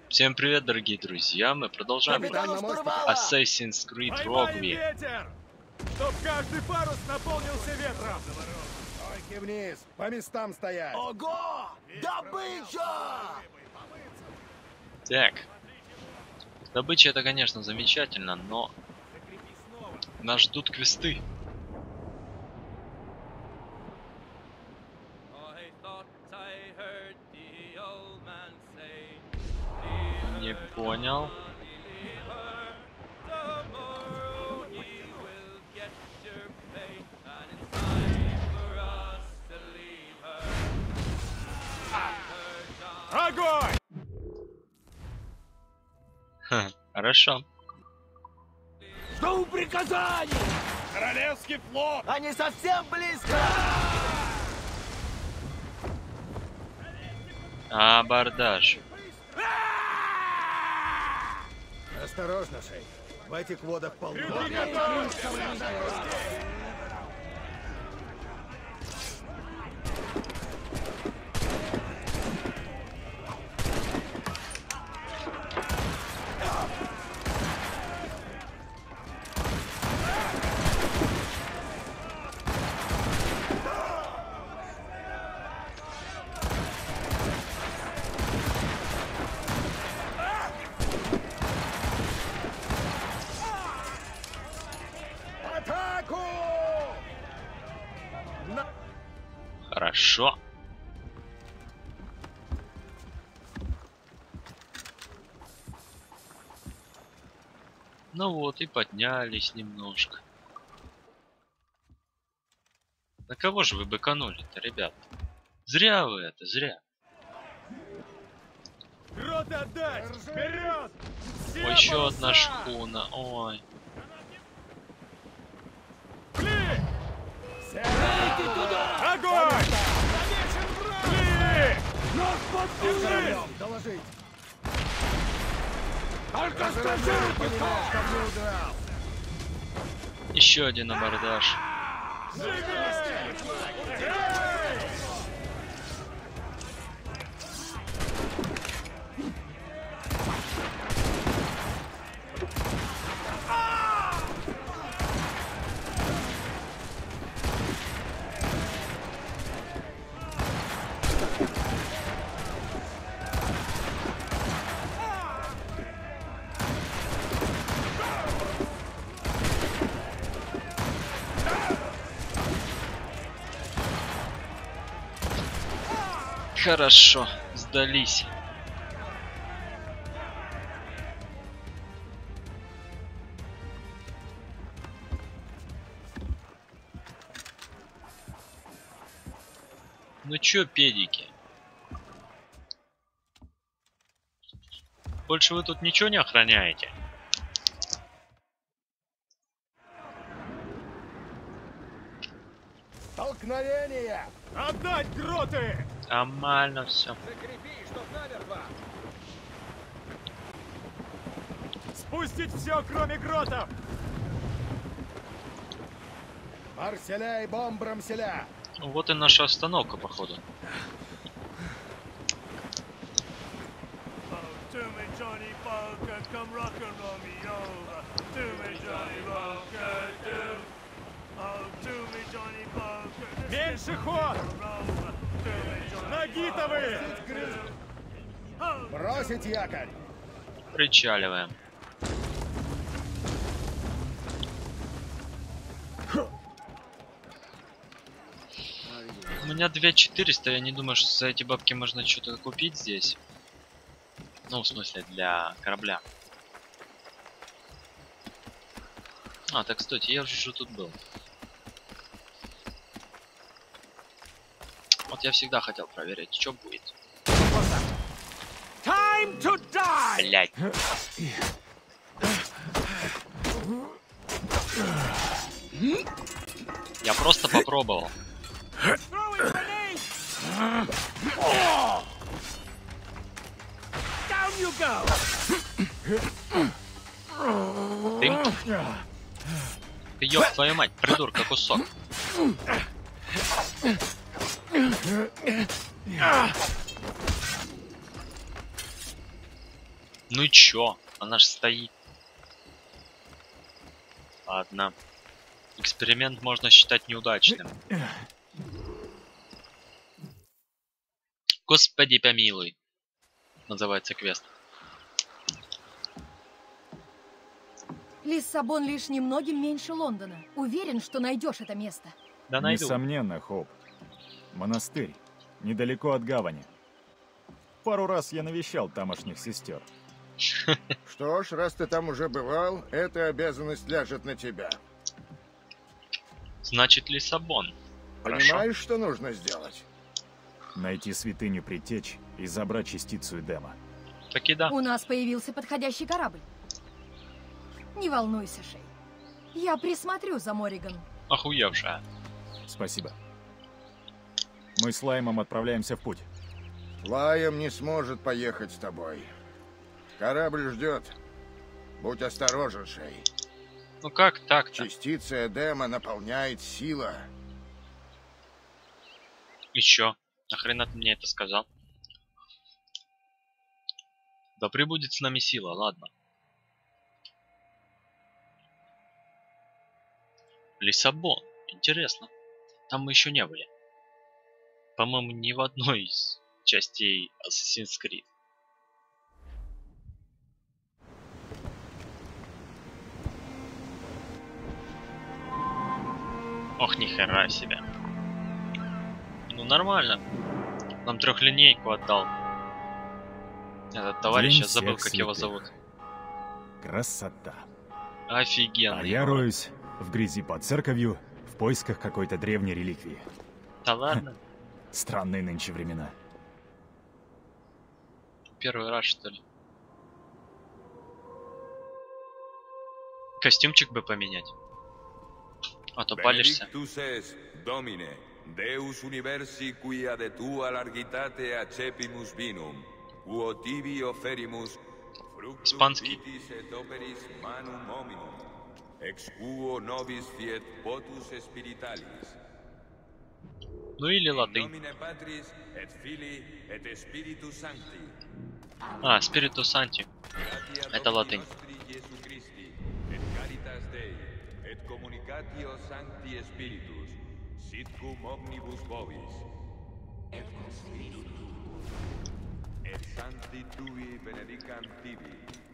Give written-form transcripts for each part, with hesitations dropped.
Всем привет, дорогие друзья! Мы продолжаем Assassin's Creed Rogue. Ветер! Чтоб каждый парус наполнился ветром! Стойки вниз! По местам стоять! Ого! Добыча! Так. Добыча это, конечно, замечательно, но нас ждут квесты. Не понял. Огонь! Ха, хорошо. Жду приказаний! Королевский флот! Они совсем близко! Абордаж. Осторожно, Шей. В этих водах полно. Крюки готовы! Атаку! Хорошо. Ну вот и поднялись немножко. На кого же вы быканули-то, ребят? Зря вы это, зря. Грот отдать! Вперед! Все Ой, еще паруса! одна шхуна. Ой. Пли! Идите туда! Огонь! Пли! Нас подбили! Доложить! Только скажи, Разоружение, понимаешь, чтоб не удрал! Еще один абордаж. Хорошо, сдались. Ну чё, педики? Больше вы тут ничего не охраняете? Столкновение! Отдать гроты! Нормально все. Закрепи, чтоб намертво! Спустить все, кроме гротов! Марселя и бомбрамселя! Вот и наша остановка, походу. Меньше ход! Ноги-то вы! Бросить якорь! Причаливаем. У меня 2400, я не думаю, что за эти бабки можно что-то купить здесь. Ну, в смысле, для корабля. А, так, кстати, я же тут был. Вот я всегда хотел проверить, что будет. Time to die! Блять. Я просто попробовал. Throwing grenade! Down you go! Ты ёб твою мать, придурка кусок. Ну и чё? Она ж стоит. Ладно. Эксперимент можно считать неудачным. Господи помилуй. Называется квест. Лиссабон лишь немногим меньше Лондона. Уверен, что найдешь это место. Да найду. Несомненно, Хоуп. Монастырь. Недалеко от гавани. Пару раз я навещал тамошних сестер. Что ж, раз ты там уже бывал, эта обязанность ляжет на тебя. Значит, Лиссабон. Хорошо. Понимаешь, что нужно сделать? Найти святыню Предтеч и забрать частицу Эдема. Таки да. У нас появился подходящий корабль. Не волнуйся, Шей. Я присмотрю за Морриган. Охуевшая. Спасибо. Мы с Лаймом отправляемся в путь. Лайм не сможет поехать с тобой. Корабль ждет. Будь осторожен, Шей. Ну как так-то? Частица Эдема наполняет сила. И чё? Нахрена ты мне это сказал? Да прибудет с нами сила, ладно. Лиссабон. Интересно. Там мы еще не были. По-моему, ни в одной из частей Assassin's Creed. Ох, нихера себе. Ну нормально. Нам трехлинейку отдал. Этот товарищ, День я забыл, всех как его святых. зовут. Красота. Офигенно. А я роюсь в грязи под церковью в поисках какой-то древней реликвии. Да ладно. Странные нынче времена. Первый раз, что ли? Костюмчик бы поменять. А то палишься. Benedictus es, Domine, Deus universi quia de tua largitate accepimus vinum, quo tibi oferimus fructus Испанский. vitis et operis manum hominum, ex quo nobis fiet potus spiritualis. Ну или In латынь. nomine Patris et Filii et Spiritus Sancti. А, Спириту Санти. Gratia Это Domini латынь. nostri Iesu Christi, et caritas Dei, et communicatio Sancti Spiritus, sitcum omnibus vobis. Et Sancti Tui benedicam tibi.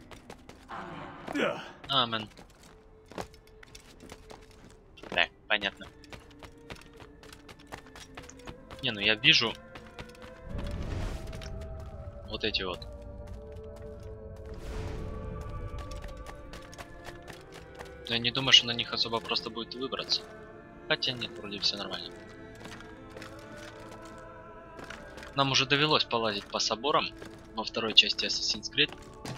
Амен. Да, понятно. Не, ну я вижу вот эти вот. Я не думаю, что на них особо просто будет выбраться. Хотя нет, вроде все нормально. Нам уже довелось полазить по соборам во второй части Assassin's Creed.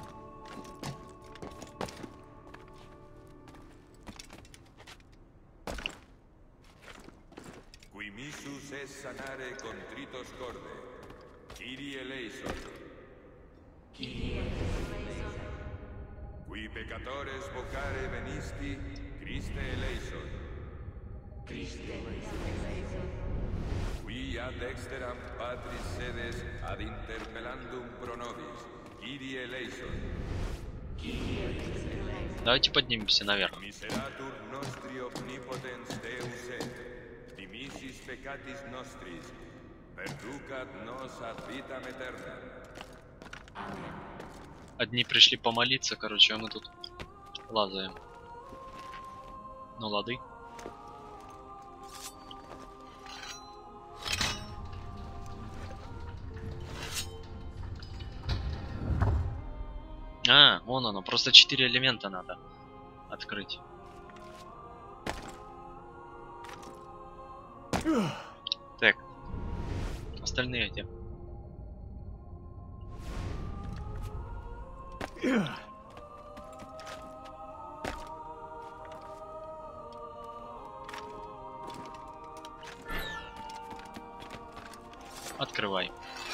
Qui missus es sanare contritos corde. Kyrie eleison. Qui peccatores vocare venisti, Christe eleison. Qui ad exteram Patris sedes ad interpellandum pro nobis, Kyrie eleison. Давайте поднимемся наверх. Miseratur nostri omnipotens Deus et, dimissis peccatis nostris, perducat nos ad vitam aeternam. Одни пришли помолиться, короче, а мы тут лазаем. Ну лады. А, вон оно, просто 4 элемента надо открыть. Так. Остальные где? Открывай.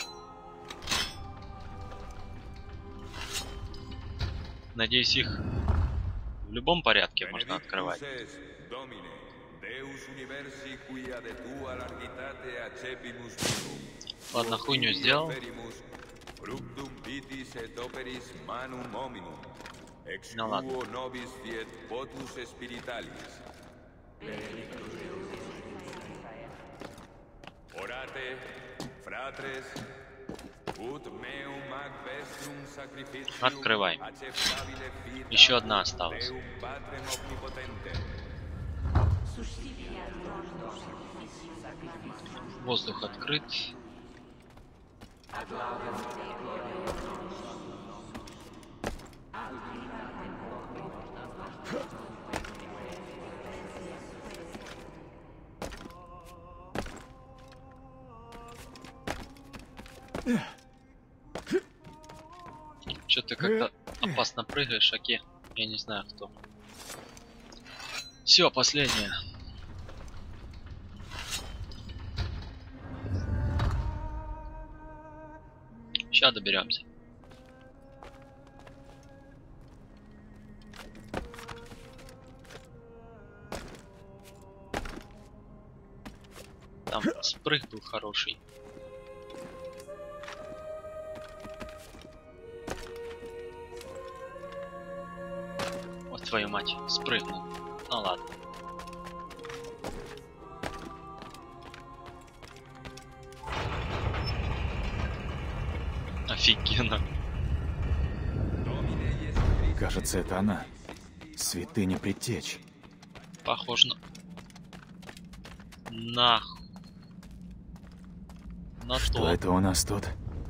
Надеюсь, их в любом порядке можно открывать. Benedictus es, Domine, Deus universi quia de tua largitate accepimus vinum. Ладно, хуйню сделал. Oferimus Fructum vitis et operis manum hominum. Ex No ладно. quo nobis fiet potus spiritualis. Orate, fratres, ut meum ac vestrum sacrificium Открывай. acceptabile fit Еще одна осталась. Deum Patrem omnipotentem. Воздух открыт. Что ты как-то опасно прыгаешь, Аки? Я не знаю кто. Все, последнее. Сейчас доберемся. Там спрыг был хороший. Вот твою мать, спрыгнул. Ну ладно. Офигенно. Кажется, это она. Святыня Предтеч. Похоже на Что то. это у нас тут?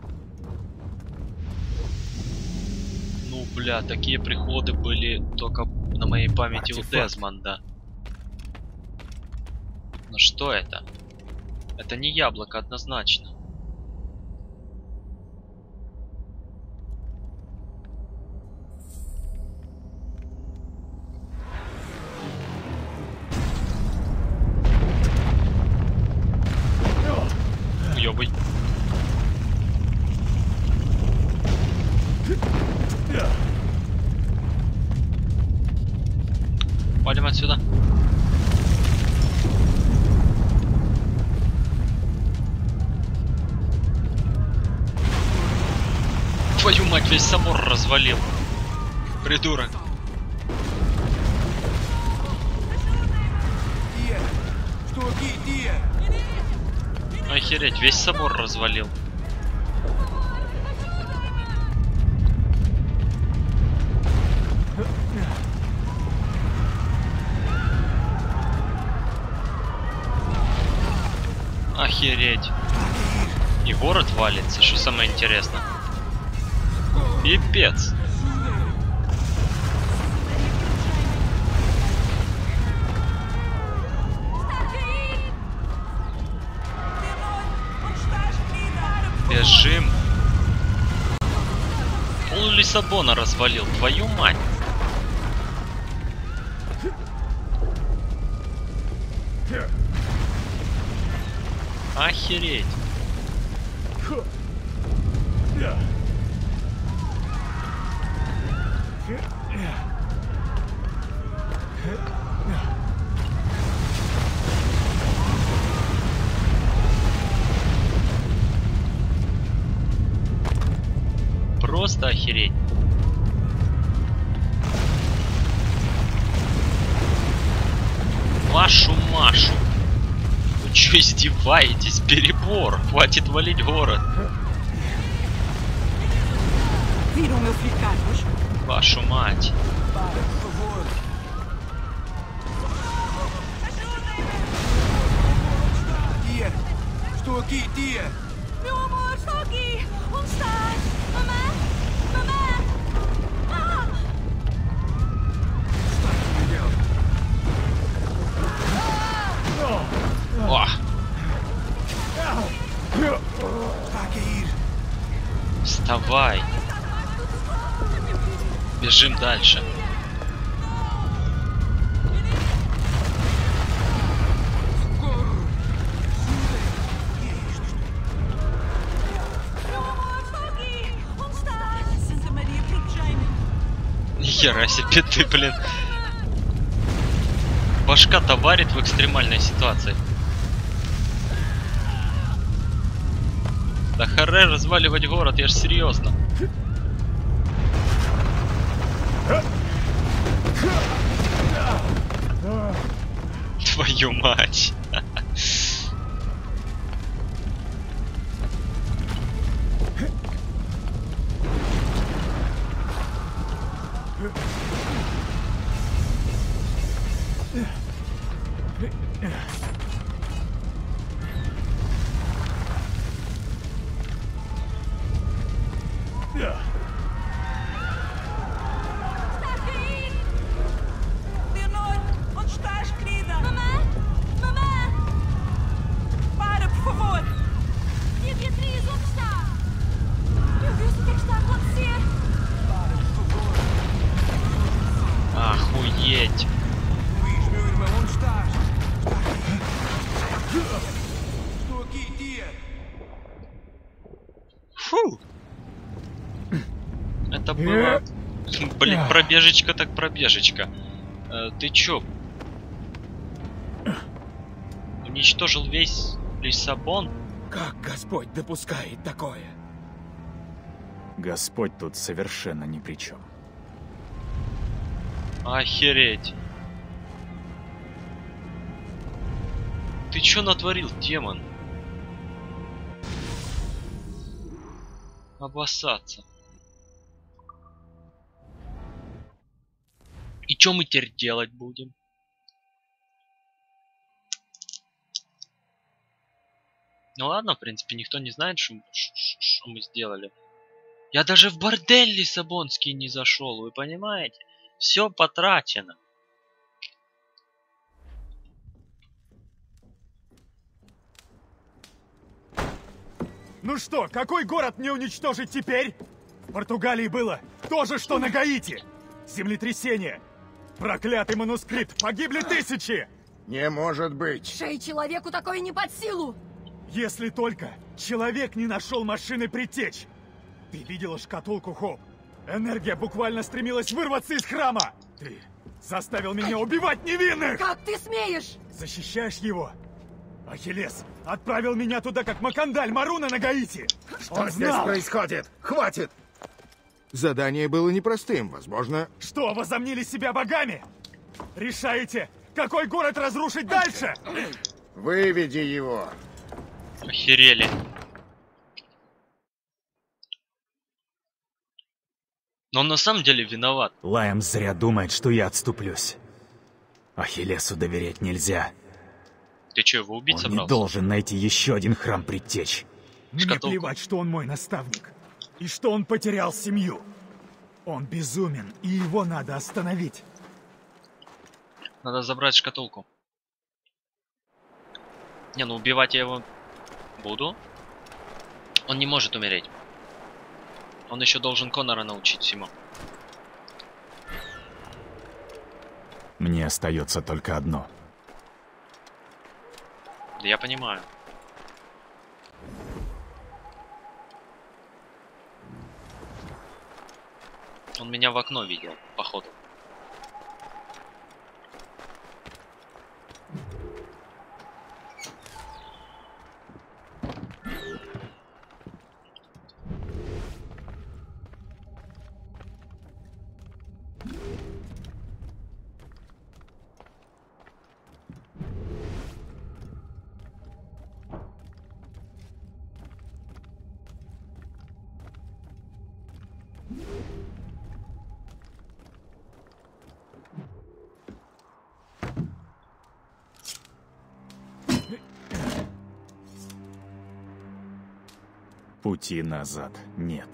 Ну, бля, такие приходы были только на моей памяти у Артефакт. Дезмонда. Но что это? Это не яблоко, однозначно. Ёбай. Валим отсюда. Твою мать, весь собор развалил. Придурок. Охереть, весь собор развалил. Охереть. И город валится, что самое интересное. Пипец. Бежим. Пол Лиссабона развалил, твою мать. Охереть. Просто охереть. Вашу Машу. Вы чё издеваетесь? Перебор. Хватит валить город. Вашу мать. Estou aqui, tia! Meu amor, estou aqui! Onde estás? Mamãe? Mamãe? Ah! О, Está a cair! вставай. Бежим дальше. Meu amor, estou aqui! Onde estás? Santa Maria, protegei-me! Нихера себе ты, блин. Башка-то варит в экстремальной ситуации. Да харе разваливать город, я ж серьезно. Твою мать. Está a cair! Leonor, onde estás, querida? Mamã! Mamã! Para, por favor! E a Beatriz, onde está? Meu Deus, o que é que está a acontecer? Para, por favor! Охуеть. Luís, meu irmão, onde estás? Está aqui. Estou aqui, tia. Фу. Это было... Блин, пробежечка так пробежечка. Ты чё? Уничтожил весь Лиссабон? Как Господь допускает такое? Господь тут совершенно ни при чем. Охереть. Ты чё натворил, демон? Обоссаться. И чё мы теперь делать будем? Ну ладно, в принципе, никто не знает, что мы сделали. Я даже в бордель лиссабонский не зашел, вы понимаете? Все потрачено. Ну что, какой город мне уничтожить теперь? В Португалии было то же, что на Гаити. Землетрясение. Проклятый манускрипт. Погибли тысячи. Не может быть. Шей, человеку такое не под силу. Если только человек не нашел машины предтеч. Ты видела шкатулку, Хоп? Энергия буквально стремилась вырваться из храма. Ты заставил меня убивать невинных. Как ты смеешь? Защищаешь его? Ахиллес отправил меня туда, как Макандаль Маруна на Гаити. Он Что здесь знал. происходит? Хватит! Задание было непростым, возможно. Что, возомнили себя богами? Решаете, какой город разрушить дальше? Выведи его. Охерели. Но он на самом деле виноват. Лайм зря думает, что я отступлюсь. Ахиллесу доверять нельзя. Ты чё, его убить Он собрался? не должен найти еще один храм предтеч. Мне Шкатулку. плевать, что он мой наставник. И что он потерял семью. Он безумен, и его надо остановить. Надо забрать шкатулку. Не, ну убивать я его буду. Он не может умереть. Он еще должен Конора научить всему. Мне остается только одно. Да я понимаю. Он меня в окно видел, походу. Пути назад нет.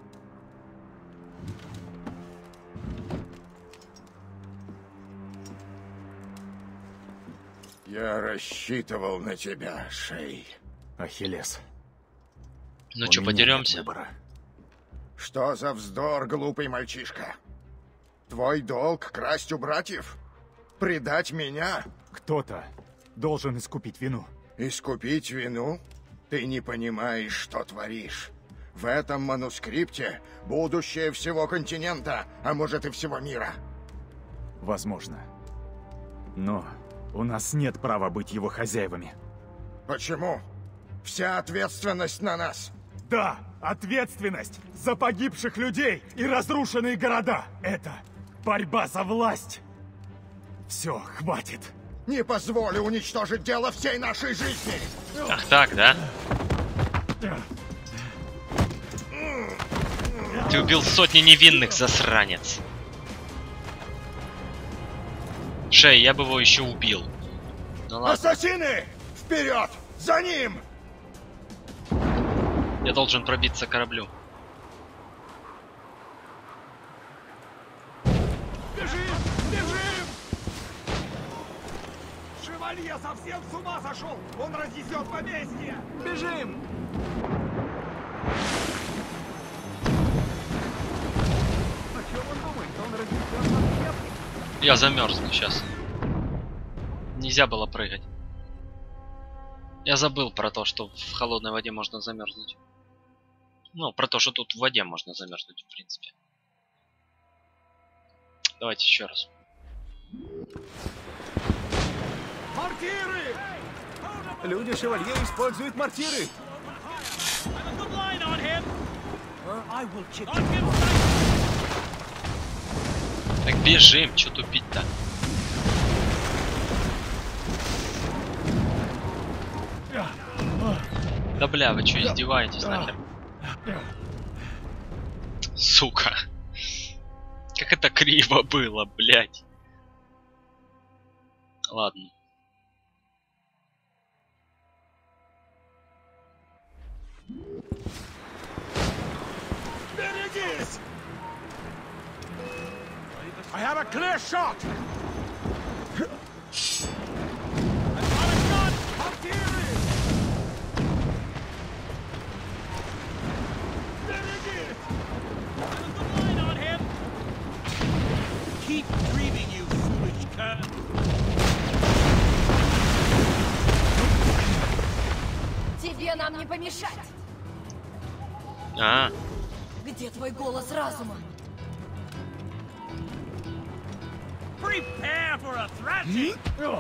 Я рассчитывал на тебя, Шей. Ахиллес. Ну у чё, меня нет подеремся? выбора. Что за вздор, глупый мальчишка? Твой долг красть у братьев? Предать меня? Кто-то должен искупить вину. Искупить вину? Ты не понимаешь, что творишь. В этом манускрипте будущее всего континента, а может и всего мира. Возможно. Но у нас нет права быть его хозяевами. Почему? Вся ответственность на нас. Да, ответственность за погибших людей и разрушенные города. Это борьба за власть. Все, хватит. Не позволю уничтожить дело всей нашей жизни. Ах так, да? Ты убил сотни невинных, засранец. Шей, я бы его еще убил. Ну ладно. Ассасины! Вперед! За ним! Я должен пробиться к кораблю. Бежим! Бежим! Шевалье совсем с ума сошел! Он разнесет поместье! Бежим! О чем он думает? Он разнесет поместье? Я замерзну сейчас. Нельзя было прыгать. Я забыл про то, что в холодной воде можно замерзнуть. Ну, про то, что тут в воде можно замерзнуть, в принципе. Давайте еще раз. Мортиры! Люди Шевалье используют мортиры! Так бежим, что тупить-то? Да бля, вы что, издеваетесь нахер? Сука. Как это криво было, блядь. Ладно. Берегись! I have a clear shot! Keep dreaming, you foolish cur. Тебе нам не помешать! А, Где твой голос разума? Prepare for a thrashing.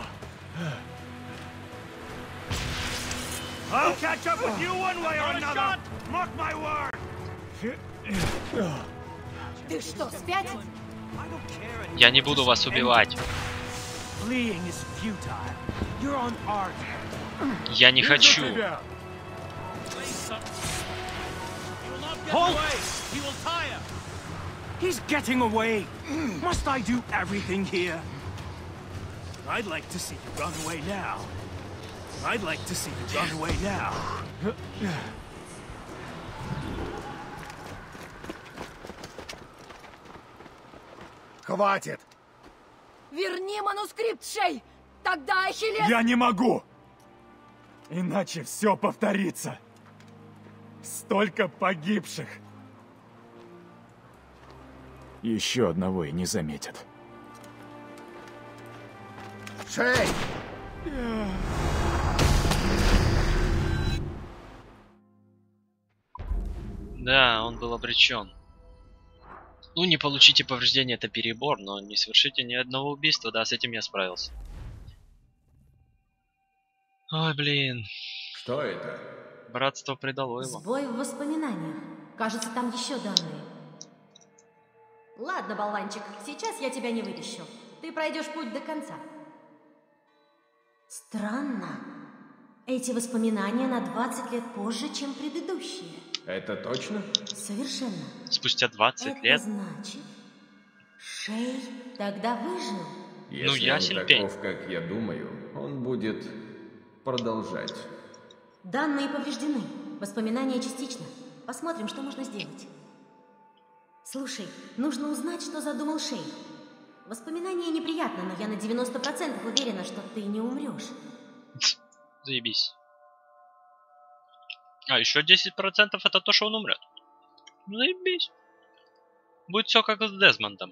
I'll catch up with you one way or another! Mark my word! Ты что, спятил? я не буду вас убивать. Fleeing is futile. You're on our Я не хочу. Halt! He will tire. He's getting away. Must I do everything here? I'd like to see you run away now. I'd like to see you run away now. Хватит! Верни манускрипт, Шей! Тогда Ахиллес... Я не могу! Иначе все повторится. Столько погибших. Еще одного и не заметят. Шей! Да, он был обречен. Ну, не получите повреждения, это перебор, но не совершите ни одного убийства, да, с этим я справился. Ой, блин. Что это? Братство предало его. Сбой в воспоминаниях. Кажется, там еще данные. Ладно, болванчик, сейчас я тебя не вытащу. Ты пройдешь путь до конца. Странно. Эти воспоминания на 20 лет позже, чем предыдущие. Это точно? Совершенно. Спустя 20 Это лет? значит, Шей тогда выжил. Если Ну, я он сильпень. таков, как я думаю, он будет продолжать. Данные повреждены. Воспоминания частично. Посмотрим, что можно сделать. Слушай, нужно узнать, что задумал Шей. Воспоминания неприятно, но я на 90% уверена, что ты не умрешь. Заебись. А еще 10% это то, что он умрет. Ну, заебись. Будет все как с Дезмондом.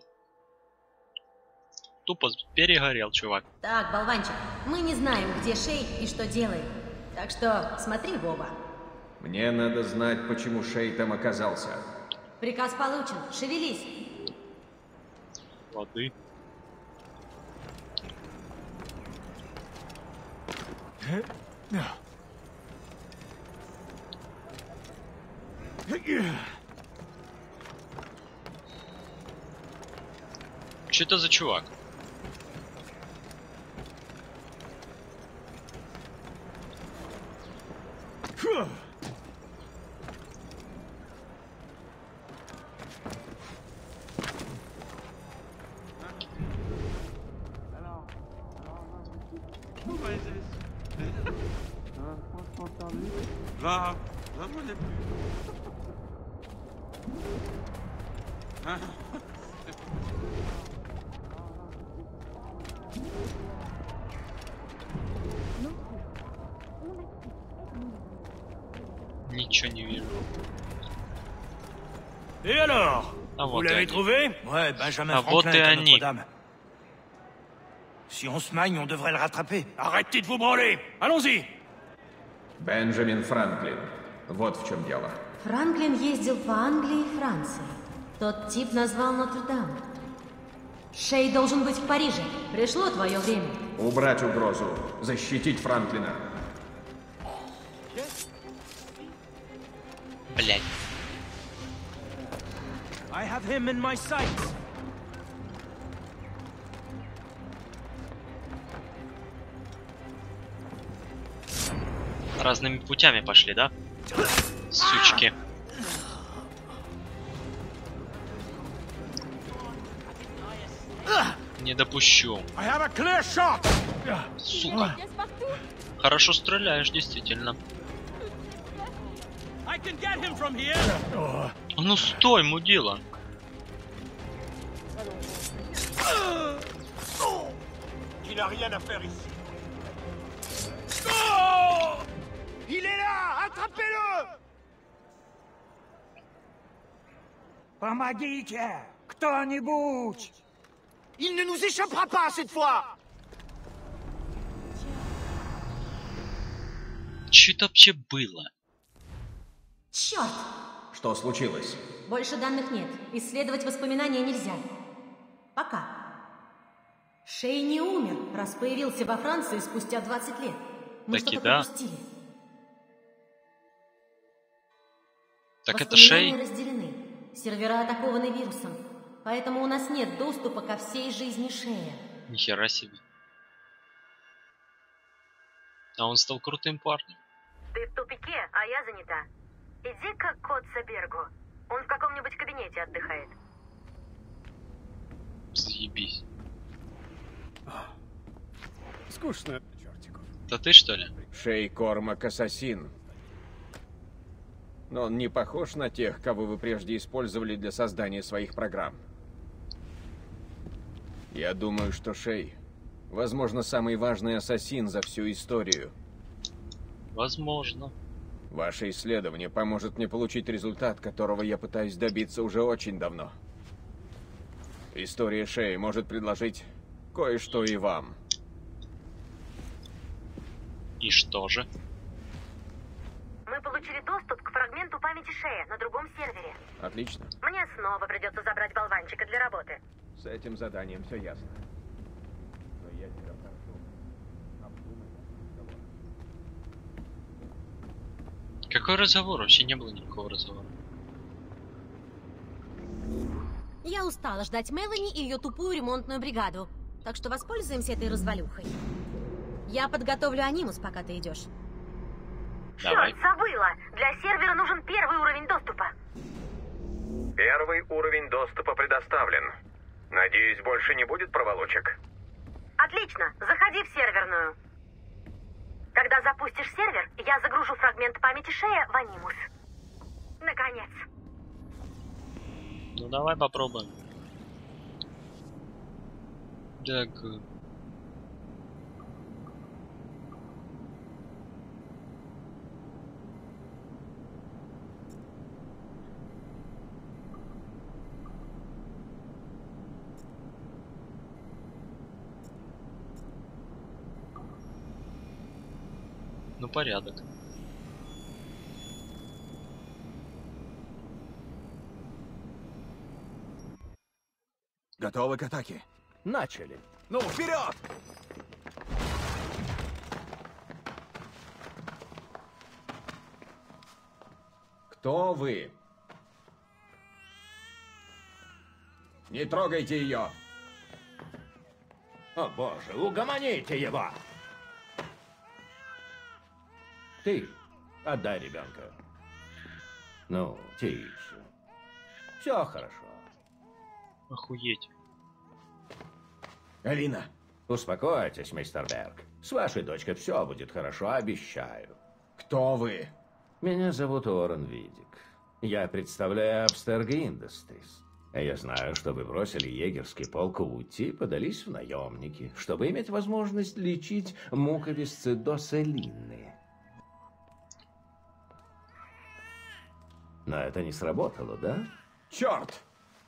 Тупо перегорел, чувак. Так, болванчик, мы не знаем, где Шей и что делает. Так что смотри в оба. Мне надо знать, почему Шей там оказался. Приказ получен. Шевелись. Воды. Что это за чувак? Ничего не вижу. Et alors? Ah, Vous l'avez trouvé? Ouais, Benjamin Ah, Franklin вот и est à они. Notre-Dame. Si on se magne, on devrait le rattraper. Arrêtez de vous branler! Allons-y! Бенджамин Франклин. Вот в чем дело. Франклин ездил по Англии и Франции. Тот тип назвал Нотр-Дам. Шей должен быть в Париже. Пришло твое время. Убрать угрозу. Защитить Франклина. Блять. I have him in my sights. Разными путями пошли, да? Сучки. Не допущу. Сука. Хорошо стреляешь, действительно. Ну стой, мудила. Il est là! Attrapez-le! Помогите! Кто-нибудь! Il ne nous échappera pas cette fois! Что это вообще было? Черт! Что случилось? Больше данных нет. Исследовать воспоминания нельзя. Пока. Шей не умер, раз появился во Франции спустя 20 лет. Мы Таки что-то да. пропустили. Так это Шей? Воспоминания разделены. Сервера атакованы вирусом. Поэтому у нас нет доступа ко всей жизни Шея. Нихера себе. А он стал крутым парнем. Ты в тупике, а я занята. Иди-ка к Котцебергу. Он в каком-нибудь кабинете отдыхает. Заебись. Скучно, чертиков. Это ты, что ли? Шей Кормак ассасин. Но он не похож на тех, кого вы прежде использовали для создания своих программ. Я думаю, что Шей, возможно, самый важный ассасин за всю историю. Возможно. Ваше исследование поможет мне получить результат, которого я пытаюсь добиться уже очень давно. История Шеи может предложить кое-что и вам. И что же? Мы получили доступ к фрагменту памяти Шея на другом сервере. Отлично. Мне снова придется забрать болванчика для работы. С этим заданием все ясно. Но я тебя прошу, обдумай разговор. Какой разговор? Вообще не было никакого разговора. Я устала ждать Мелани и ее тупую ремонтную бригаду. Так что воспользуемся этой развалюхой. Я подготовлю анимус, пока ты идешь. Давай. Черт, забыла! Для сервера нужен первый уровень доступа. Первый уровень доступа предоставлен. Надеюсь, больше не будет проволочек. Отлично, заходи в серверную. Когда запустишь сервер, я загружу фрагмент памяти Шея в анимус. Наконец. Ну давай попробуем. Так. Ну порядок. Готовы к атаке? Начали. Ну, вперед! Кто вы? Не трогайте ее! О боже, угомоните его! Ты, отдай ребенка. Ну, тише. Все хорошо. Охуеть. Алина. Успокойтесь, мистер Берг. С вашей дочкой все будет хорошо, обещаю. Кто вы? Меня зовут Уоррен Видик. Я представляю Abstergo Industries. Я знаю, что вы бросили егерский полк Ути и подались в наемники, чтобы иметь возможность лечить муковисцидоз Элины. Но это не сработало, да? Черт!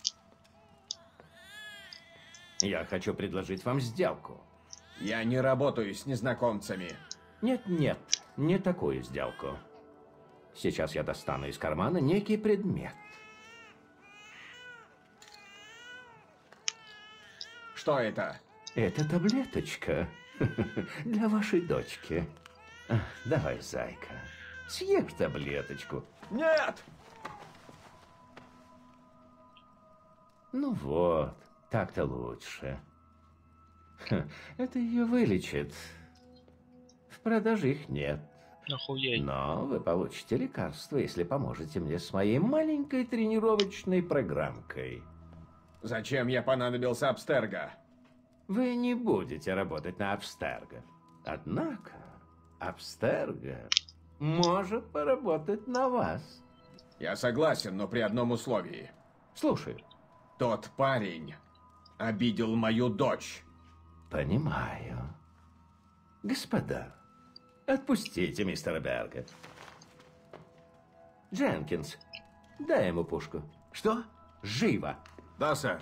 Я хочу предложить вам сделку. Я не работаю с незнакомцами. Нет, не такую сделку. Сейчас я достану из кармана некий предмет. Что это? Это таблеточка для вашей дочки. Давай, зайка, съешь таблеточку. Нет! Ну вот, так-то лучше. Это ее вылечит. В продаже их нет. Охуеть. Но вы получите лекарство, если поможете мне с моей маленькой тренировочной программкой. Зачем я понадобился Abstergo? Вы не будете работать на Abstergo. Однако Abstergo может поработать на вас. Я согласен, но при одном условии. Слушай. Тот парень обидел мою дочь. Понимаю. Господа, отпустите мистера Берга. Дженкинс, дай ему пушку. Что? Живо. Да, сэр.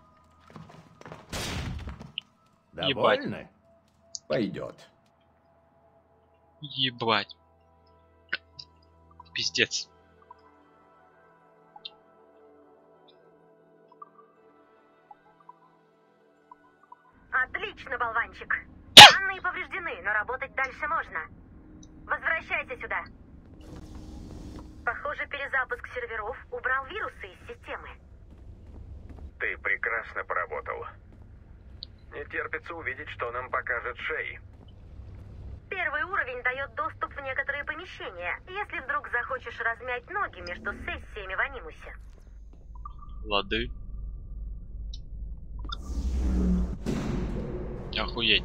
Довольны? Пойдет. Ебать. Пиздец. Отлично, болванчик. Данные повреждены, но работать дальше можно. Возвращайся сюда. Похоже, перезапуск серверов убрал вирусы из системы. Ты прекрасно поработал. Не терпится увидеть, что нам покажет Шей. Первый уровень дает доступ в некоторые помещения, если вдруг захочешь размять ноги между сессиями в анимусе. Лады. Охуеть.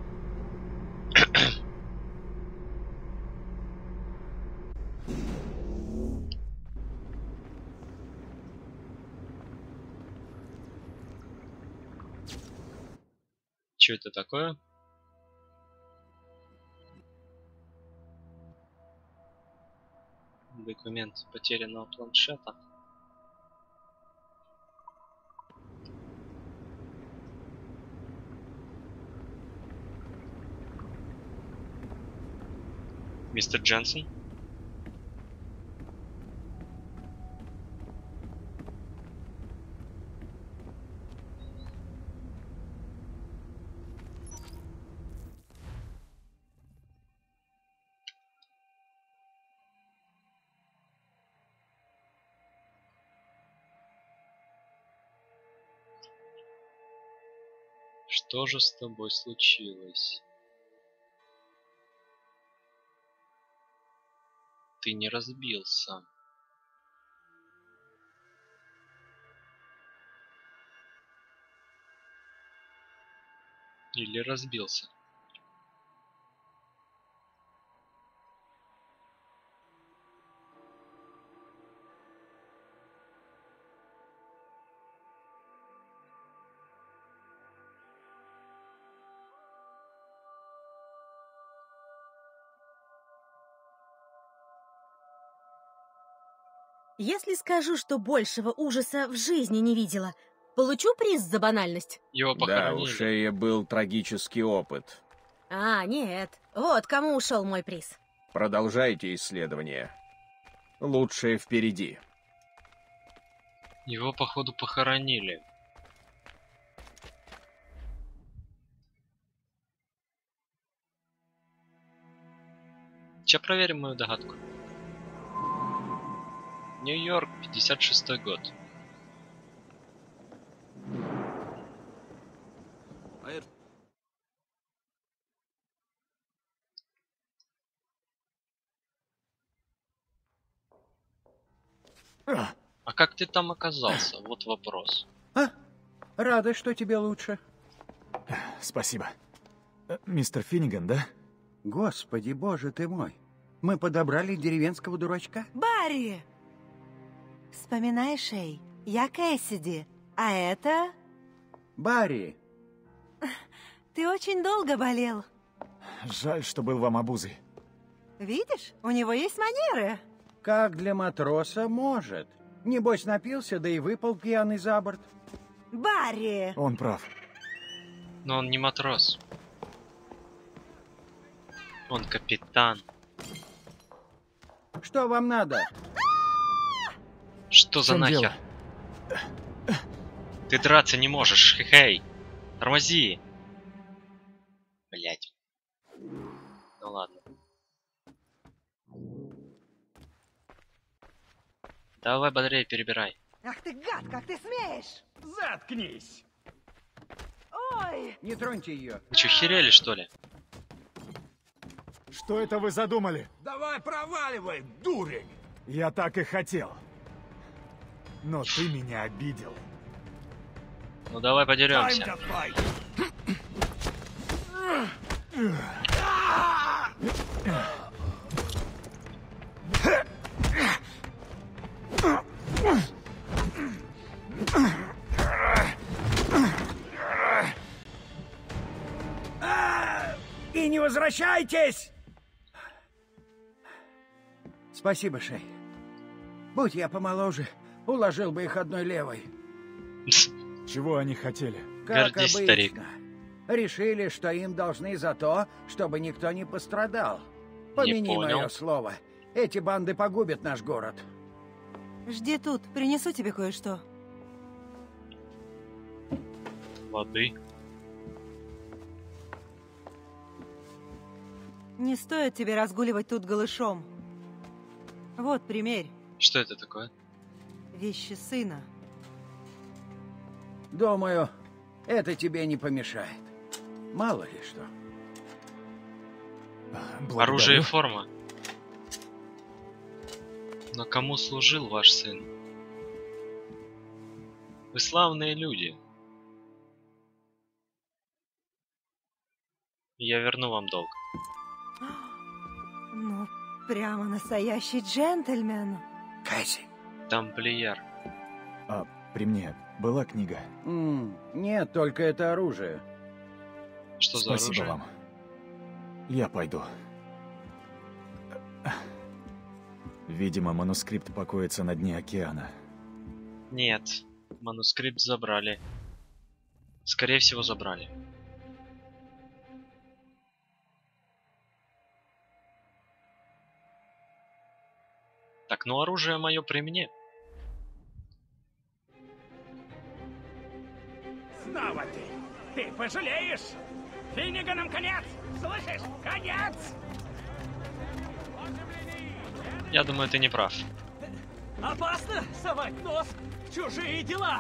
Что это такое? Документ потерянного планшета. Мистер Дженсен? Что же с тобой случилось? Ты не разбился. Или разбился? Если скажу, что большего ужаса в жизни не видела, получу приз за банальность? Его похоронили. Да, у Шея был трагический опыт. А, нет. Вот кому ушел мой приз. Продолжайте исследование. Лучшее впереди. Его, походу, похоронили. Сейчас проверим мою догадку. Нью-Йорк, 56-й год. А как ты там оказался? Вот вопрос. Рада, что тебе лучше. Спасибо. Мистер Финниган, да? Господи, боже ты мой. Мы подобрали деревенского дурачка. Барри! Вспоминай, Шей, я Кэссиди, а это... Барри! Ты очень долго болел. Жаль, что был вам обузой. Видишь, у него есть манеры. Как для матроса может. Небось напился, да и выпал пьяный за борт. Барри! Он прав. Но он не матрос. Он капитан. Что вам надо? Что за нахер? Ты драться не можешь, хей. Тормози. Блять. Ну ладно. Давай бодрее перебирай. Ах ты гад, как ты смеешь! Заткнись! Ой! Не троньте ее. Вы что, херели, что ли? Что это вы задумали? Давай проваливай, дурень! Я так и хотел. Но ты меня обидел. Ну давай подеремся. И не возвращайтесь! Спасибо, Шей. Будь я помоложе, уложил бы их одной левой. Чего они хотели? Как Гордись, обычно. старик. Решили, что им должны за то, чтобы никто не пострадал. Помяни мое слово. Эти банды погубят наш город. Жди тут, принесу тебе кое-что. Воды. Не стоит тебе разгуливать тут голышом. Вот, примерь. Что это такое? Вещи сына. Думаю, это тебе не помешает. Мало ли что. Благодарю. Оружие и форма. Но кому служил ваш сын? Вы славные люди. Я верну вам долг. Ну, прямо настоящий джентльмен. Кэсси. Тамплиер. А при мне была книга? Нет, только это оружие. Что за Спасибо оружие? вам. Я пойду. Видимо, манускрипт покоится на дне океана. Нет, манускрипт забрали. Скорее всего, забрали. Так, ну оружие мое при мне. Снова ты! Ты пожалеешь! Финниганам конец! Слышишь? Конец! Я думаю, ты не прав. Опасно совать нос в чужие дела!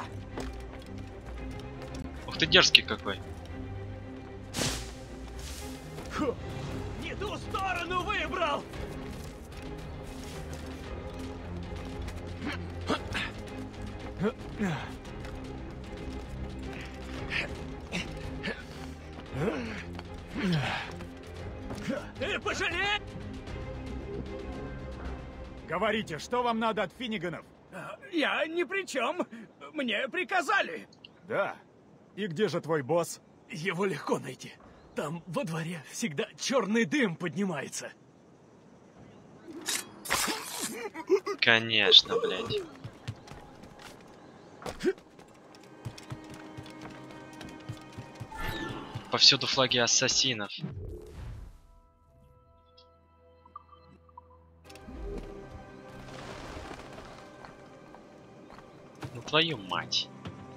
Ух ты, дерзкий какой. Фу, не ту сторону выбрал! Ты пожалеешь! Говорите, что вам надо от Финниганов? Я ни при чем. Мне приказали. Да. И где же твой босс? Его легко найти. Там во дворе всегда черный дым поднимается. Конечно, блядь. Повсюду флаги ассасинов. Ну твою мать.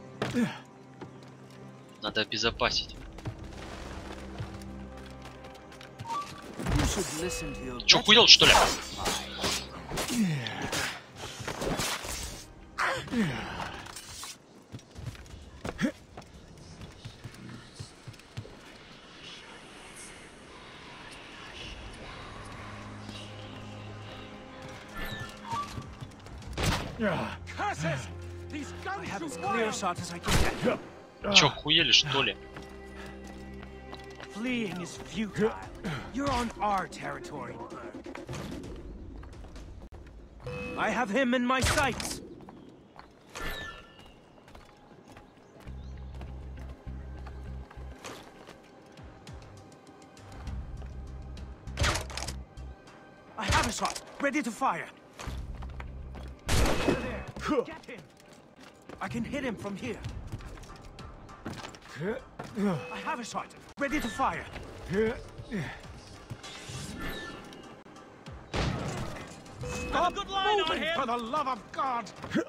Надо обезопасить. Чё, хуел, что ли? Чё, хуели, что ли? Fleeing is futile. You're on our territory. I have him in my sights. I have a shot, ready to fire. Get him. I can hit him from here. I have a shot, ready to fire. Stop moving, for the love of God!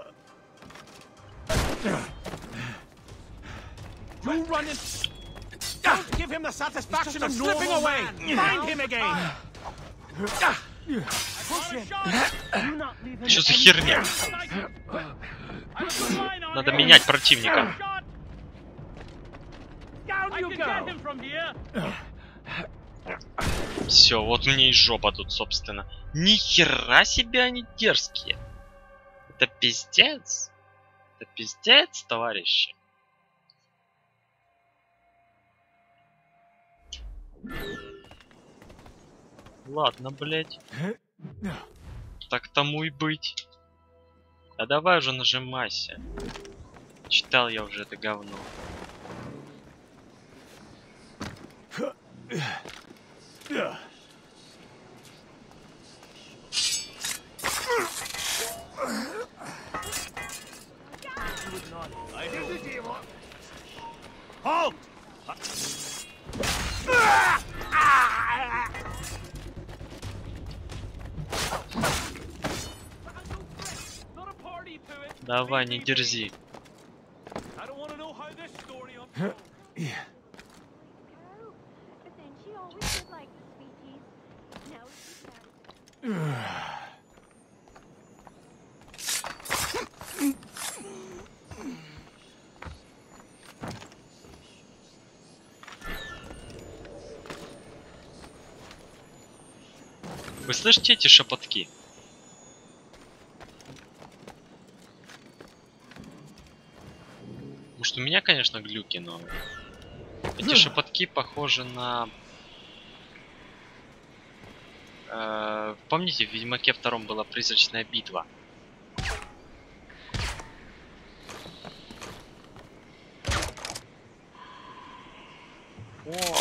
You run in. Don't give him the satisfaction of slipping away. Find him again. Что за херня? Надо менять противника. Все, вот мне и жопа тут, собственно. Ни хера себе они дерзкие. Это пиздец. Это пиздец, товарищи. Ладно, блядь. Так тому и быть. А давай уже нажимайся. Читал я уже это говно. Halt! Давай, не дерзи. Вы слышите эти шепотки? Может, у меня, конечно, глюки, но эти шепотки похожи на... Помните, в Ведьмаке 2 была призрачная битва? О!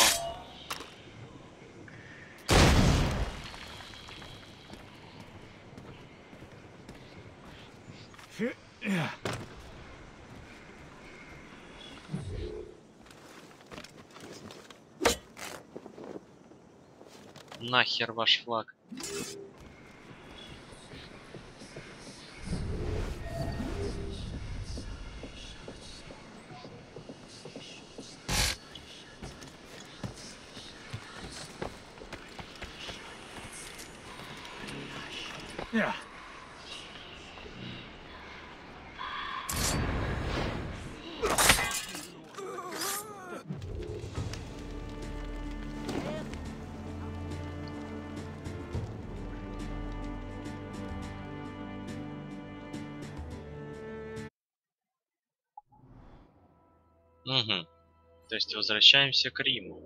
Нахер ваш флаг. Угу. То есть возвращаемся к Риму.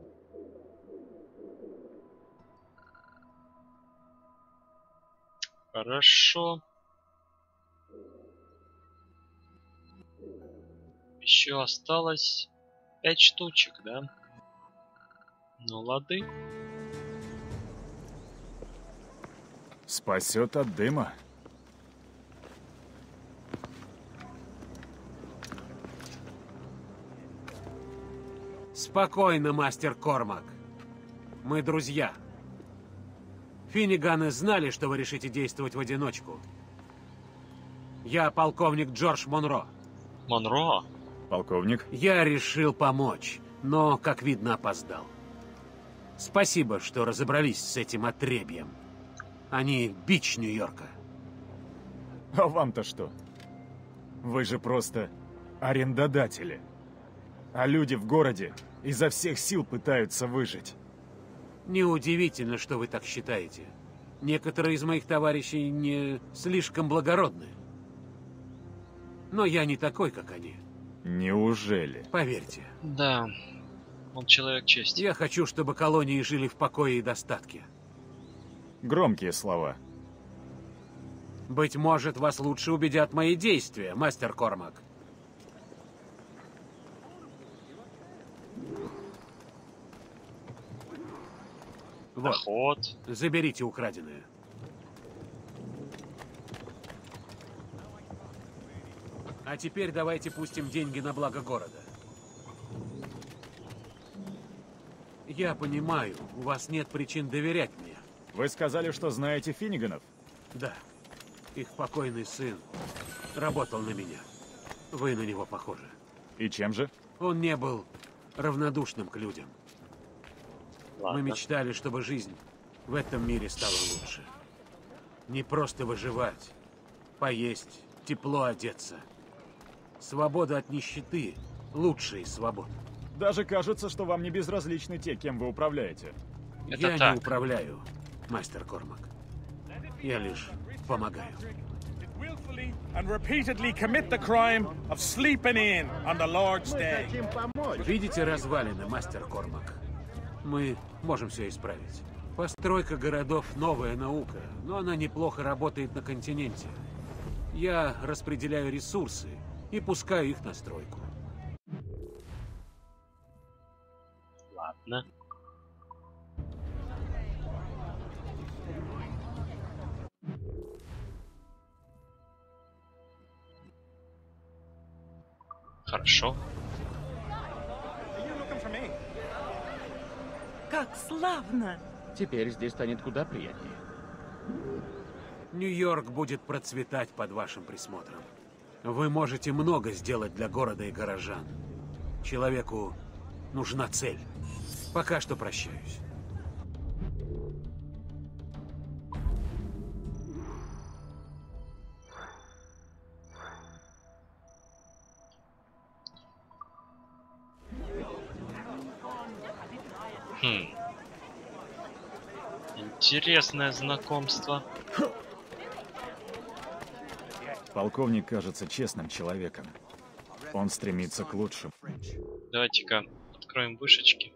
Хорошо. Еще осталось 5 штучек, да? Ну лады. Спасет от дыма. Спокойно, мастер Кормак. Мы друзья. Финниганы знали, что вы решите действовать в одиночку. Я полковник Джордж Монро. Монро? Полковник? Я решил помочь, но, как видно, опоздал. Спасибо, что разобрались с этим отребьем. Они бич Нью-Йорка. А вам-то что? Вы же просто арендодатели. А люди в городе изо всех сил пытаются выжить. Неудивительно, что вы так считаете. Некоторые из моих товарищей не слишком благородны. Но я не такой, как они. Неужели? Поверьте. Да, он человек чести. Я хочу, чтобы колонии жили в покое и достатке. Громкие слова. Быть может, вас лучше убедят мои действия, мастер Кормак. Вот. Доход. Заберите украденное. А теперь давайте пустим деньги на благо города. Я понимаю, у вас нет причин доверять мне. Вы сказали, что знаете Финниганов? Да. Их покойный сын работал на меня. Вы на него похожи. И чем же? Он не был равнодушным к людям. Ладно. Мы мечтали, чтобы жизнь в этом мире стала лучше. Не просто выживать, поесть, тепло одеться. Свобода от нищеты – лучшая из свобод. Даже кажется, что вам не безразличны те, кем вы управляете. Это Я так. не управляю, мастер Кормак. Я лишь помогаю. And repeatedly commit the crime of sleeping in on the Lord's Day. Видите развалины, мастер Кормак? Мы можем все исправить. Постройка городов – новая наука, но она неплохо работает на континенте. Я распределяю ресурсы и пускаю их на стройку. Ладно. Хорошо. Как славно! Теперь здесь станет куда приятнее. Нью-Йорк будет процветать под вашим присмотром. Вы можете много сделать для города и горожан. Человеку нужна цель. Пока что прощаюсь. Интересное знакомство. Полковник кажется честным человеком. Он стремится к лучшему. Давайте-ка откроем вышечки.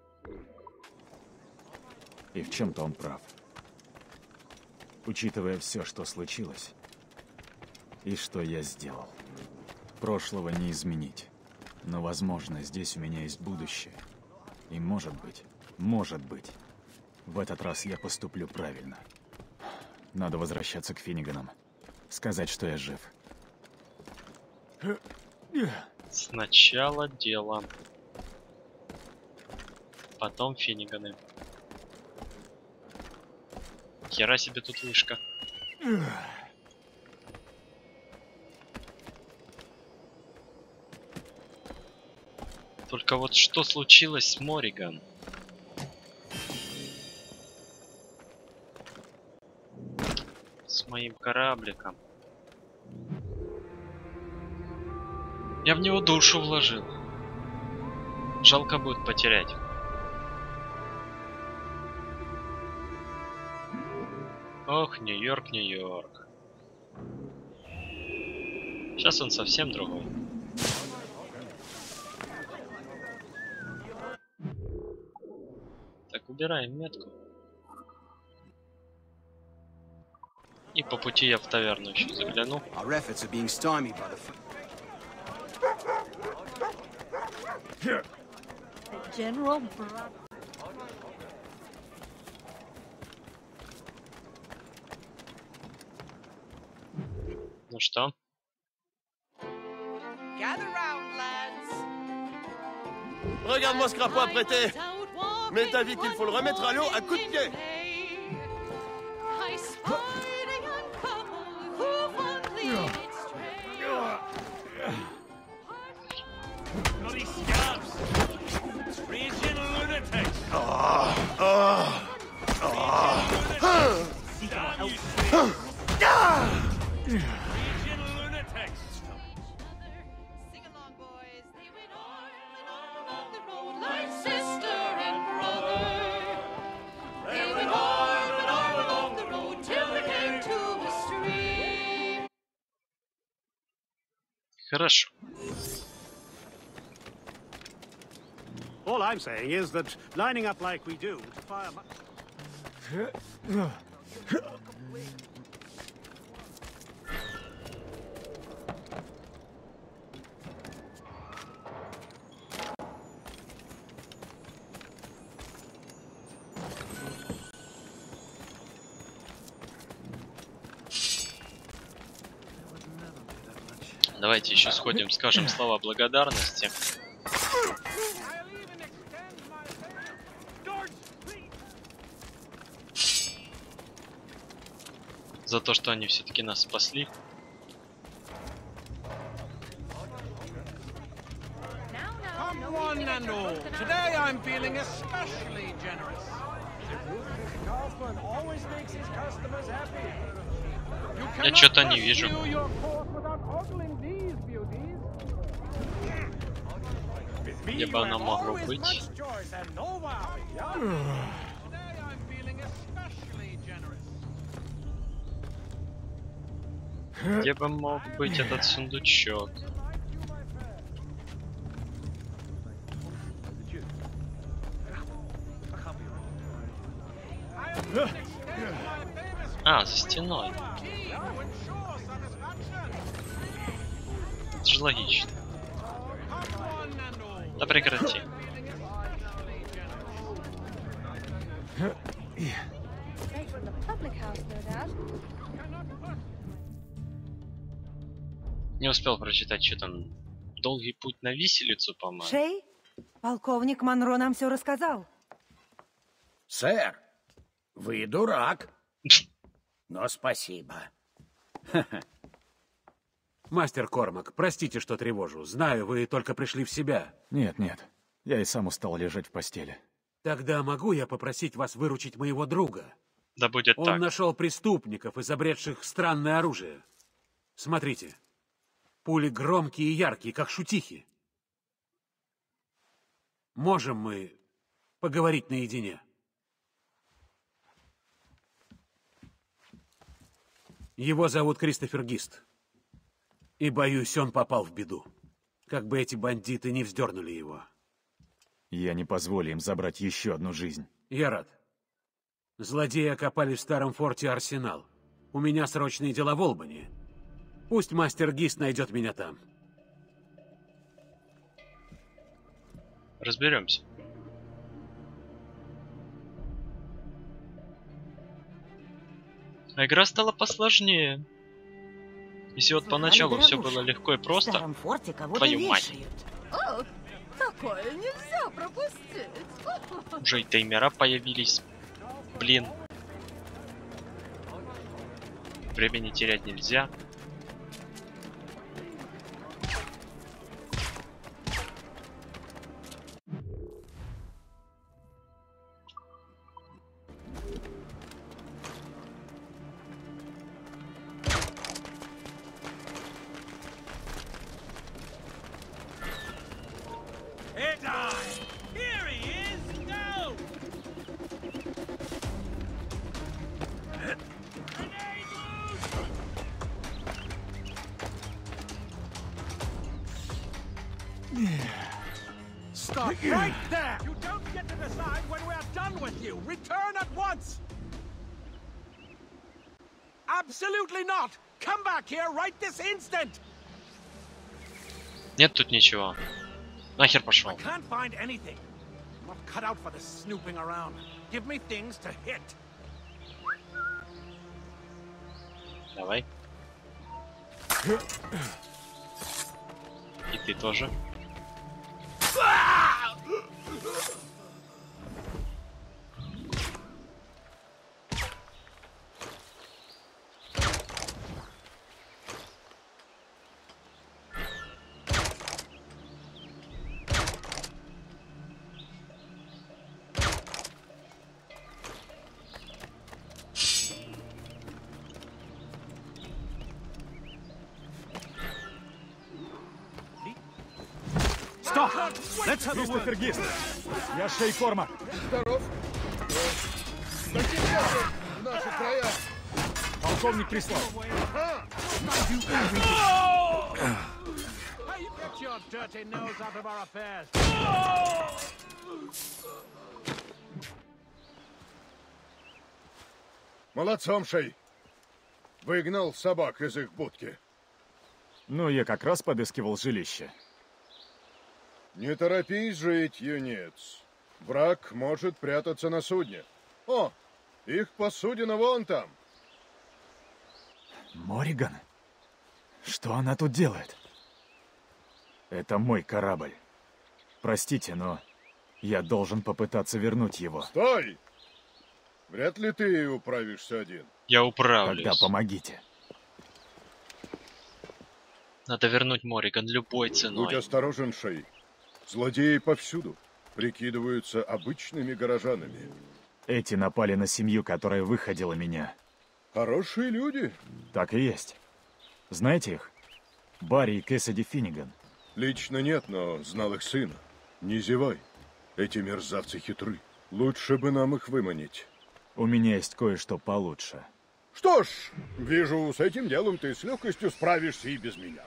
И в чем-то он прав. Учитывая все, что случилось, и что я сделал. Прошлого не изменить. Но, возможно, здесь у меня есть будущее. И может быть, в этот раз я поступлю правильно. Надо возвращаться к Финниганам. Сказать, что я жив. Сначала дело. Потом Финниганы. Хера себе тут вышка. Только вот что случилось с Морриган? С моим корабликом. Я в него душу вложил. Жалко будет потерять. Ох, Нью-Йорк, Нью-Йорк. Сейчас он совсем другой. Так, убираем метку. И по пути я в таверну еще загляну. Ну что? Regarde-moi ce crapaud apprêté. M'est avis qu'il faut le remettre à l'eau à coups de pied. Bloody scabs! Raging lunatics! Raging lunatics! Хорошо. All I'm saying is that lining up like we do to fire... Давайте еще сходим, скажем слова благодарности. За то, что они все-таки нас спасли. Я что-то не вижу. Где бы оно могло быть? Где бы мог быть этот сундучок? А, за стеной. Это же логично. Да прекрати. Не успел прочитать, что там. Долгий путь на виселицу, по-моему. Шей, полковник Монро нам все рассказал. Сэр, вы дурак. Но спасибо. Мастер Кормак, простите, что тревожу. Знаю, вы только пришли в себя. Нет, нет. Я и сам устал лежать в постели. Тогда могу я попросить вас выручить моего друга? Да будет Он так. нашел преступников, изобретших странное оружие. Смотрите. Пули громкие и яркие, как шутихи. Можем мы поговорить наедине? Его зовут Кристофер Гист. И, боюсь, он попал в беду. Как бы эти бандиты не вздернули его. Я не позволю им забрать еще одну жизнь. Я рад. Злодеи окопали в старом форте Арсенал. У меня срочные дела в Олбани. Пусть мастер Гист найдет меня там. Разберемся. А игра стала посложнее. Если вот поначалу все было легко и просто, твою мать. О, такое нельзя пропустить. Уже и таймера появились. Блин. Времени терять нельзя. Stop right there! You don't get to decide when we're done with you! Return at once! Absolutely not! Come back here right this instant! Нет тут ничего. Нахер пошел. I can't find anything. I'm not cut out for this snooping around. Give me things to hit. Давай. И ты тоже. Кристофер Гист, я Шей Кормак. Здоров. Зачем в наши края? Полковник прислал. your dirty nose out of our affairs. Молодцом, Шей. Выгнал собак из их будки. Ну, я как раз подыскивал жилище. Не торопись жить, юнец. Враг может прятаться на судне. О, их посудина вон там. Морриган? Что она тут делает? Это мой корабль. Простите, но я должен попытаться вернуть его. Стой! Вряд ли ты управишься один. Я управлюсь. Тогда помогите. Надо вернуть Морриган любой ценой. Будь осторожен, Шей. Злодеи повсюду. Прикидываются обычными горожанами. Эти напали на семью, которая выходила меня. Хорошие люди. Так и есть. Знаете их? Барри и Кэссиди Финниган. Лично нет, но знал их сына. Не зевай. Эти мерзавцы хитры. Лучше бы нам их выманить. У меня есть кое-что получше. Что ж, вижу, с этим делом ты с легкостью справишься и без меня.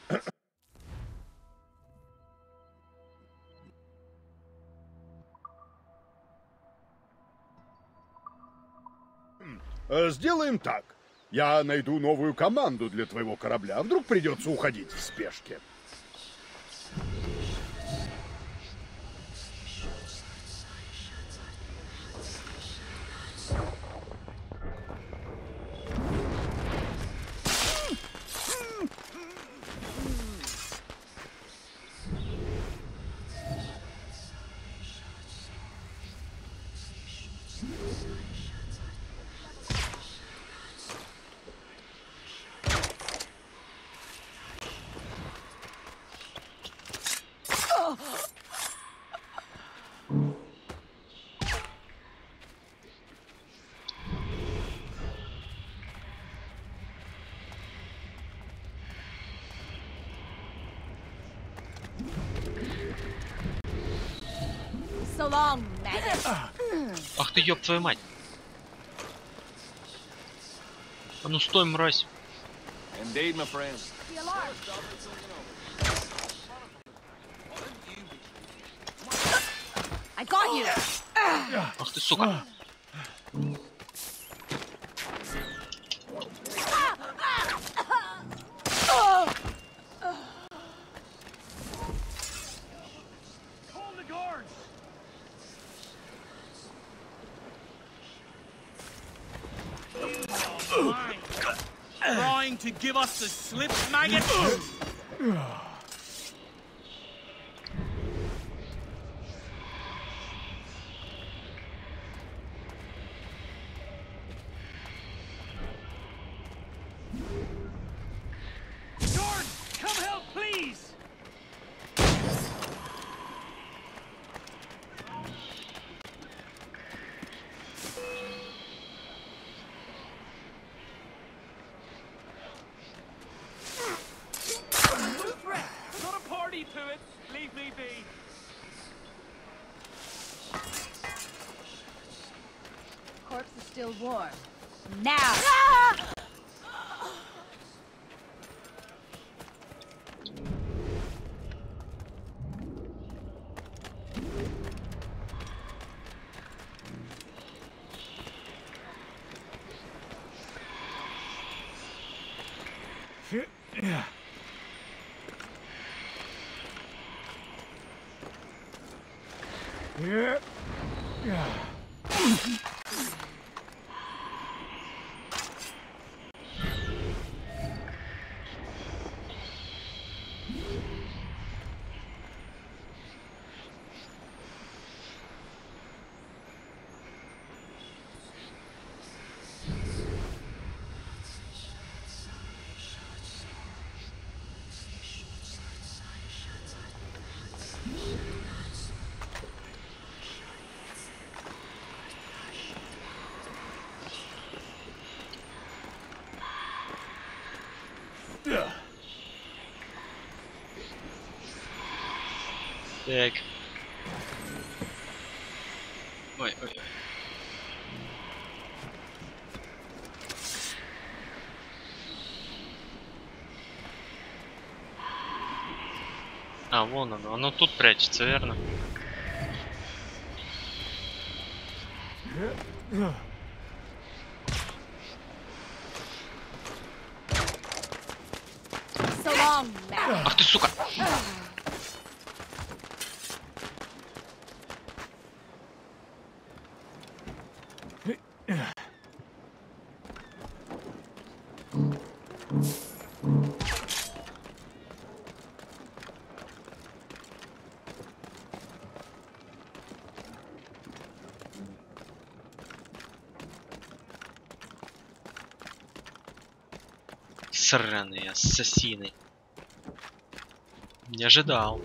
Сделаем так. Я найду новую команду для твоего корабля. Вдруг придется уходить в спешке. So long, maggot. Ах ты, ёб твою мать. А ну стой, мразь. Indeed, my friend. The alarm. I got you. Ах ты, сука. Trying to give us the slip, maggot? Jordan, come help, please! Not a party to it. Leave me be. Corpse is still warm. Now. Yeah. Yeah. Yeah. Так. Ой, ой, ой. А, вон оно. Оно тут прячется, верно? Ах ты, сука! Сраные ассасины. Не ожидал.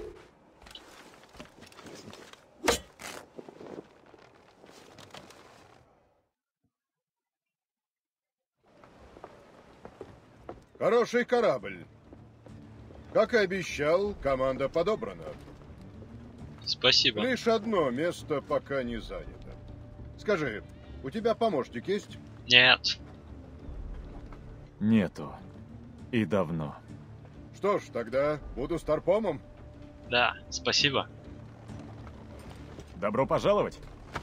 Хороший корабль. Как и обещал, команда подобрана. Спасибо. Лишь одно место пока не занято. Скажи, у тебя помощник есть? Нет. Нету. И давно. Что ж, тогда буду старпомом. Да, спасибо. Добро пожаловать.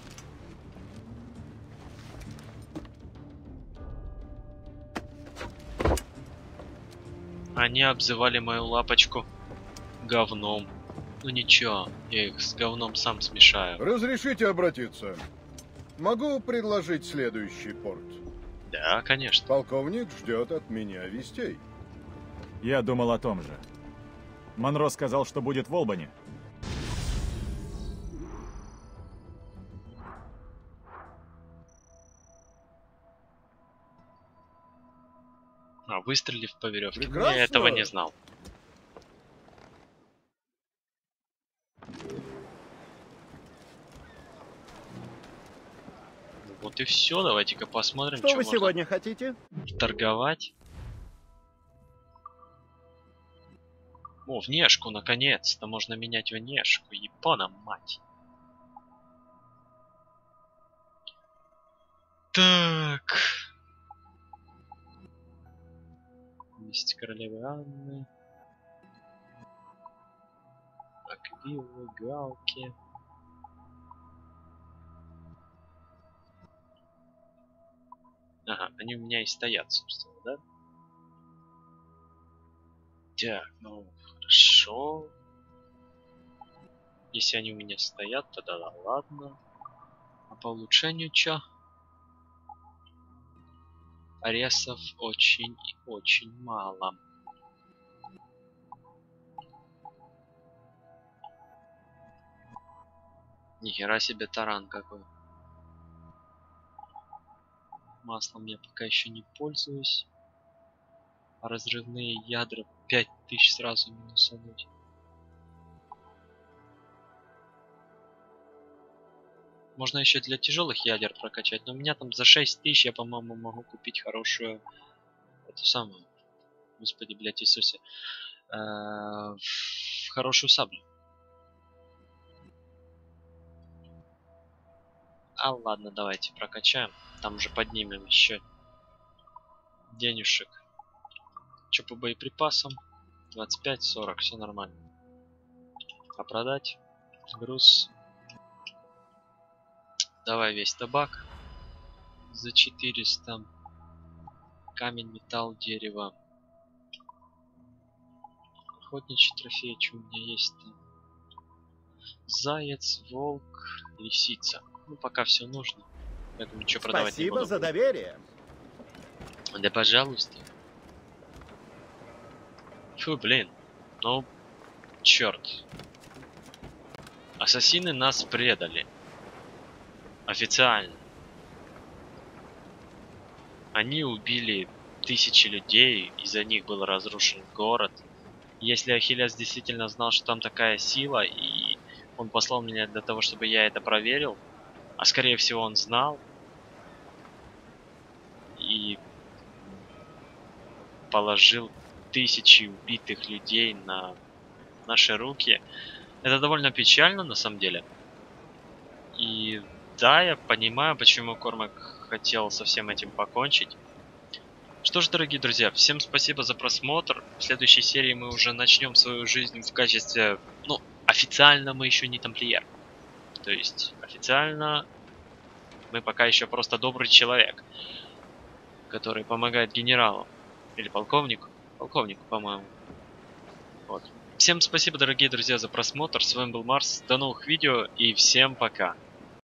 Они обзывали мою лапочку говном. Ну ничего, я их с говном сам смешаю. Разрешите обратиться? Могу предложить следующий порт. Да, конечно. Полковник ждет от меня вестей. Я думал о том же. Монро сказал, что будет в Олбани. А, выстрелив по веревке. Прекрасно. Я этого не знал. Вот и все. Давайте-ка посмотрим, что вы сегодня хотите. Торговать. О, внешку, наконец-то. Можно менять внешку. Ебана мать. Так. Месть королевы Анны. Аквилы, галки. Ага, они у меня и стоят, собственно, да? Так, ну, хорошо. Если они у меня стоят, тогда да, ладно. А по улучшению чё? Аресов очень и очень мало. Нихера себе таран какой. Маслом я пока еще не пользуюсь. А разрывные ядра 5000 сразу минусануть. Можно еще для тяжелых ядер прокачать, но у меня там за 6000 я, по-моему, могу купить хорошую, эту самую, господи, блядь, Иисусе, хорошую саблю. А ладно, давайте прокачаем, там уже поднимем еще денежек. Че по боеприпасам? 25-40, все нормально. А продать? Груз. Давай весь табак за 400. Камень, металл, дерево. Охотничий трофей, что у меня есть-то? Заяц, волк, лисица. Ну, пока все нужно. Поэтому ничего продавать не буду. Спасибо за доверие. Да пожалуйста. Фу, блин. Ну, черт. Ассасины нас предали. Официально. Они убили 1000 людей, из-за них был разрушен город. Если Ахиллес действительно знал, что там такая сила, и он послал меня для того, чтобы я это проверил, а скорее всего он знал, и положил 1000 убитых людей на наши руки, это довольно печально на самом деле. И да, я понимаю, почему Кормак хотел со всем этим покончить. Что что ж, дорогие друзья, всем спасибо за просмотр. В следующей серии мы уже начнем свою жизнь в качестве... Ну, официально мы еще не тамплиер. То есть, официально мы пока еще просто добрый человек, который помогает генералу. Или полковнику. Полковнику, по-моему. Вот. Всем спасибо, дорогие друзья, за просмотр. С вами был Марс. До новых видео и всем пока.